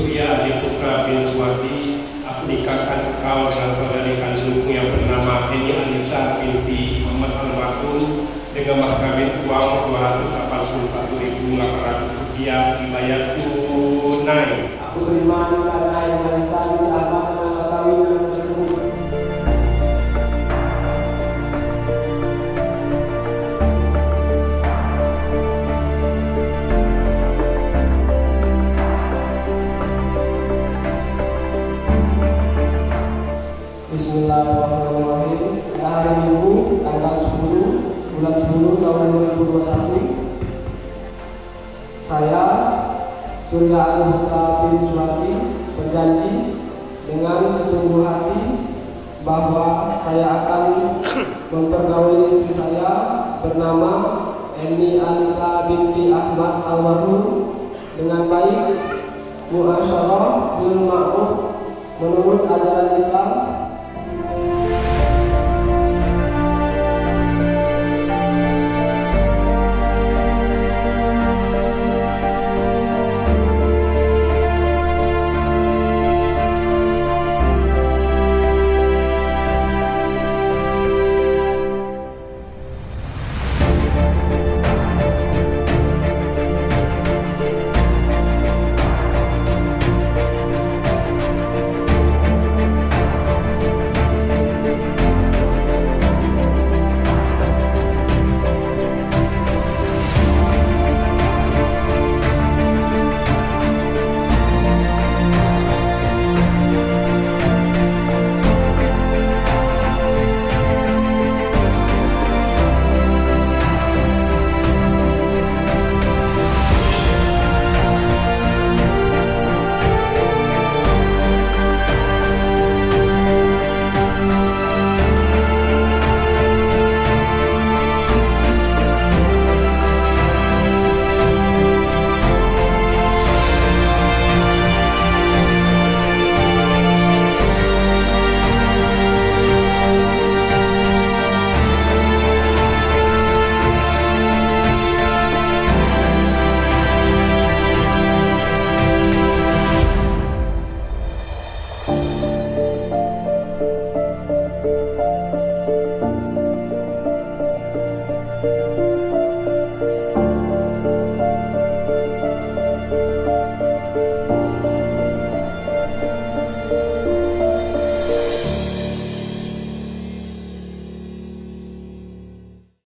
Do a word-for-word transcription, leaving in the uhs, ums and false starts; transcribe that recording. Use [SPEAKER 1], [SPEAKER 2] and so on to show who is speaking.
[SPEAKER 1] Surya adik putra bin Suwati, aku nikahkan kau dengan saudari kandungku yang bernama Eni Alisa binti Muhammad almarhum dengan mas kawin uang dua ratus delapan puluh satu ribu delapan ratus rupiah dibayar tunai.
[SPEAKER 2] Aku terima nikahan Eni Alisa binti Ahmad dengan mas kawin yang tersebut. Bismillahirrahmanirrahim. Pada hari Minggu tanggal sepuluh bulan sepuluh tahun dua ribu dua puluh satu, saya Surya Putra bin Suwati berjanji dengan sesungguh hati bahwa saya akan mempergauli istri saya bernama Eni Alisa binti Ahmad almarhum dengan baik, muasyarah bil ma'ruf menurut ajaran Islam.